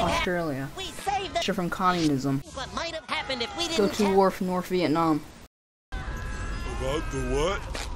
Australia. We saved the From communism. what might have happened if we Go didn't to war for North Vietnam. About the what?